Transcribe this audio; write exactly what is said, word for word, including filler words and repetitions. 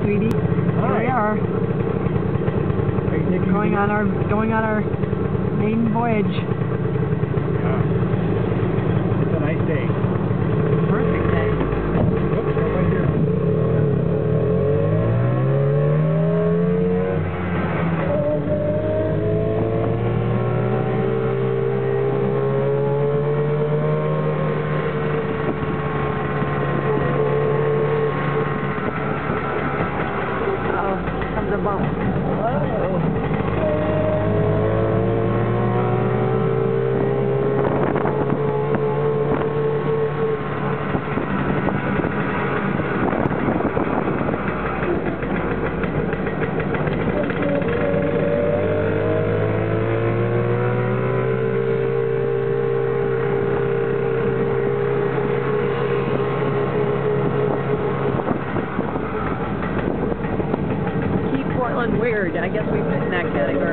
sweetie. Here we are. Are you taking Going on our going on our maiden voyage. Yeah. It's a nice day. Perfect day. Oops, right here. Oh, comes a bump. Portland weird. I guess we fit in that category.